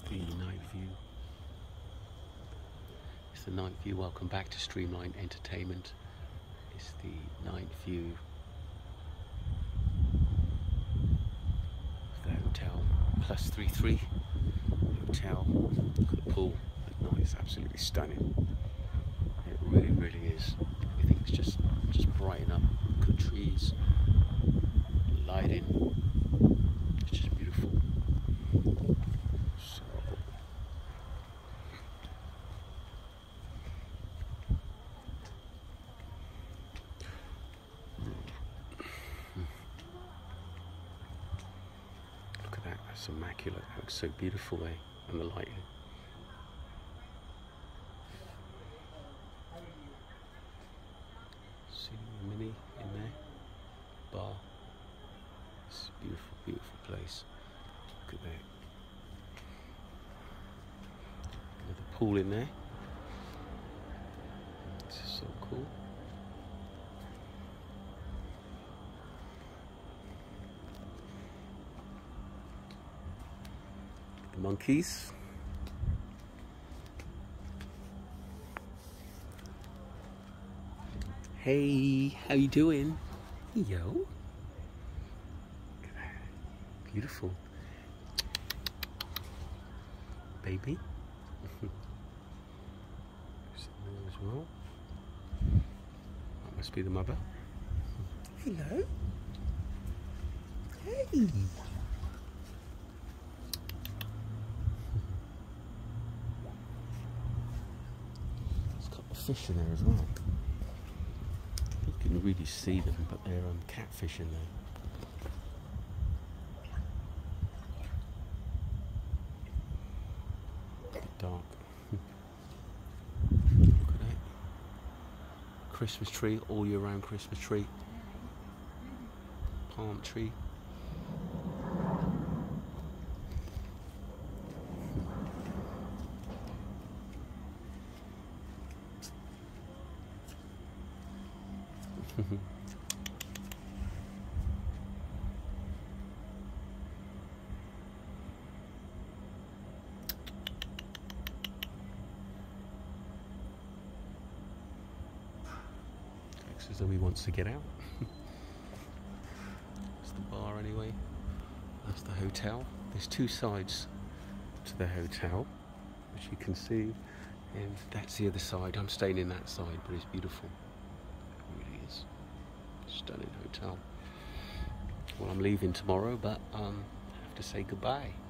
the night view. It's the night view. Welcome back to Streamline Entertainment. It's the night view of the hotel. +33 hotel. Look at the pool at night. It's absolutely stunning. It really, really is. Everything's just brighten up. Look at the trees, lighting. It's just beautiful. So look at that. That's immaculate. That looks so beautiful there, and the lighting. See the mini in there, bar. It's a beautiful, beautiful place. Look at that. Another pool in there. This is so cool. The monkeys. Hey, how you doing? Yo. Look at that. Beautiful. Baby. Sitting there as well. That must be the mother. Hello. Hey. There's a couple of fish in there as well. You can really see them, but they're catfish in there. A bit dark. Look at that. Christmas tree, all year round Christmas tree. Palm tree. Looks as though he wants to get out. That's the bar anyway. That's the hotel. There's two sides to the hotel, which you can see, and that's the other side. I'm staying in that side, but it's beautiful. It really is. Stunning hotel. Well, I'm leaving tomorrow, but I have to say goodbye.